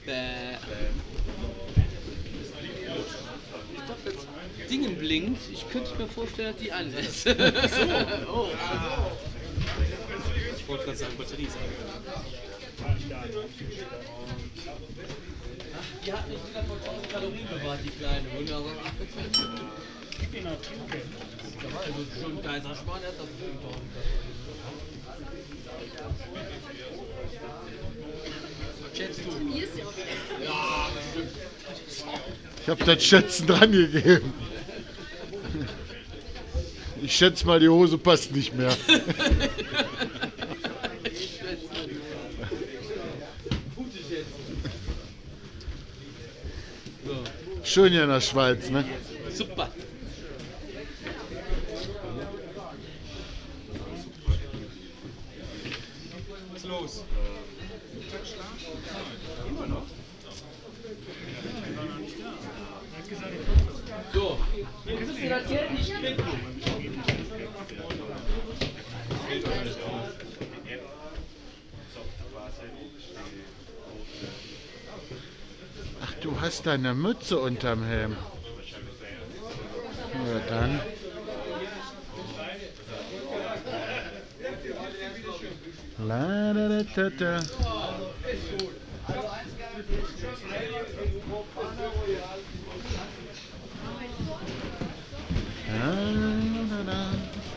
Bäh. Ich glaube, das Dingen blinkt. Ich könnte mir vorstellen, dass die an ist. So. Oh. Ich wollte gerade sagen, Batterie ist Die hat nicht wieder von 1000 Kalorien bewahrt, die kleine. Wunderbar. Da war also schon ein Kaiserschmarrn, der hat das bestimmt 1000 Kalorien. Schätzt du? Ja, bestimmt. Ich habe das Schätzen dran gegeben. Ich schätze mal, die Hose passt nicht mehr. Schön hier in der Schweiz, ne? Super. Was ist los? So, du kriegst dir das Geld nicht kriegen. Ach, du hast deine Mütze unterm Helm. Ja, dann. La, da, da, da, da. Da, da, da.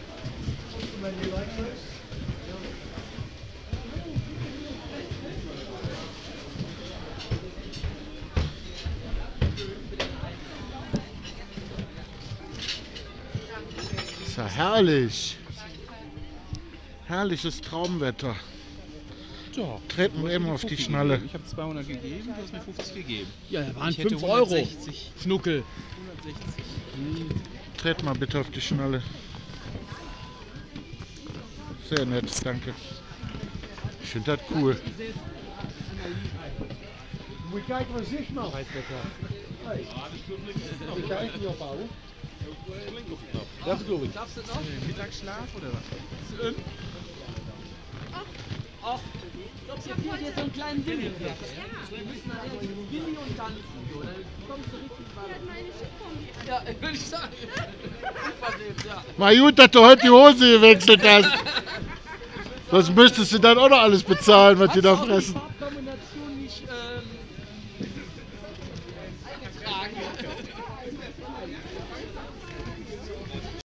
Ist ja herrlich. Herrliches Traumwetter. Ja. Treten wir eben auf die Schnalle. Ich habe 200 gegeben, du hast mir 50 gegeben. Ja, da waren Ich hätte 5 Euro. 160. Schnuckel. 160. Tret mal bitte auf die Schnalle. Sehr nett, danke. Ich finde das cool. Moet je kijken wat zicht nou. Ik ga echt niet ophouden. Dat bedoel ik. Darfst du noch? Mittagsschlaf oder was? Ach, ich hab hier so einen kleinen Willi. Wir müssen nachher Willi und tanzen. So. Dann kommst du richtig weit. Ja, würde ich sagen. Unverschämt, ja. Mal gut, dass du heute die Hose gewechselt hast. Sonst müsstest du dann auch noch alles bezahlen, was die da fressen.